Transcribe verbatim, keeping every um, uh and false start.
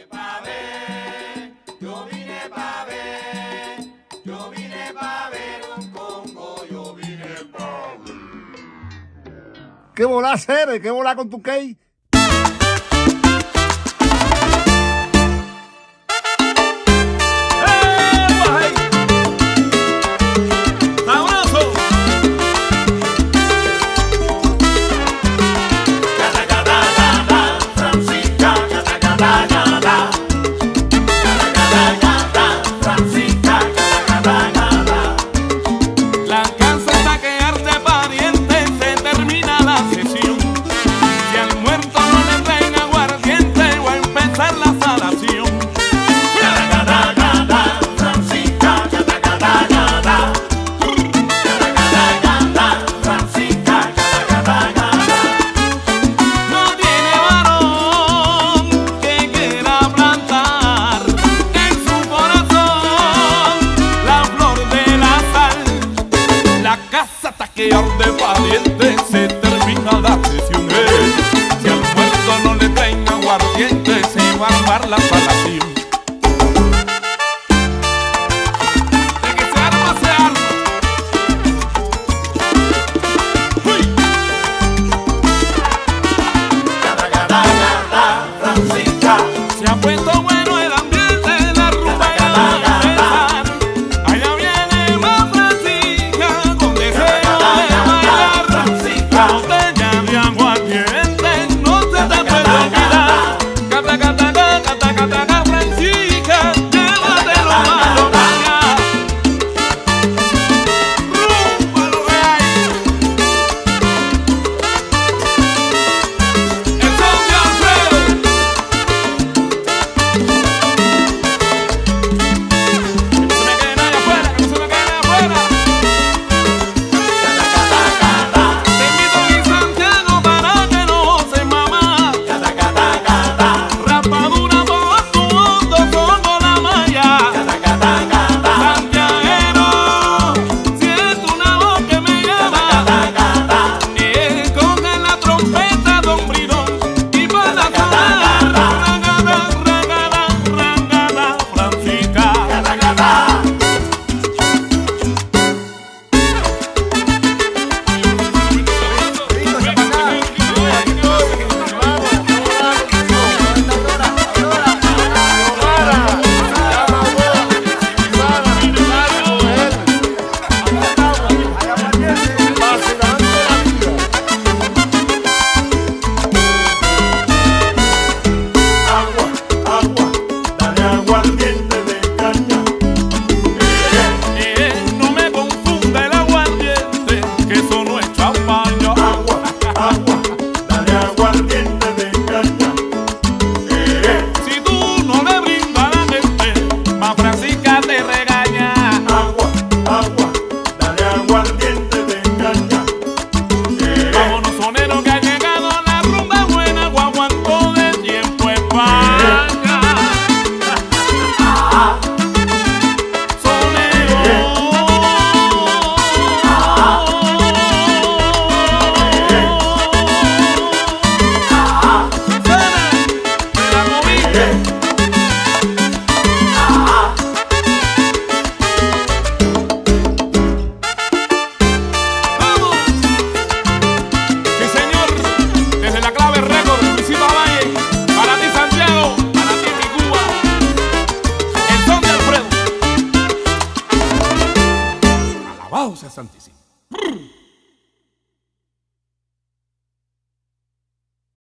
vine pa' ver, yo vine pa' ver, yo vine pa' ver un Congo, yo vine pa' ver. ¿Qué volá, Cere? ¿Qué volá con tu key? Que arde pariente, se termina la sesión. eh. Si al muerto no le traen aguardiente, se va a armar la salación. De que se arma, se arma. ¡Uy! Gata, gata, gata, Francisca. Se ha puesto bueno el ambiente, la rumba y la empezar. Allá viene más Francisca con deseo. Botella de agua caliente, no se te puede olvidar. Cata, cata, cata, cata, cata, Francisca, llévatelo malo para allá. Rumba lo que hay. El son de Alfredo. Que no se me quede nadie afuera, que no se me quede nadie afuera. Alabado sea Santísimo.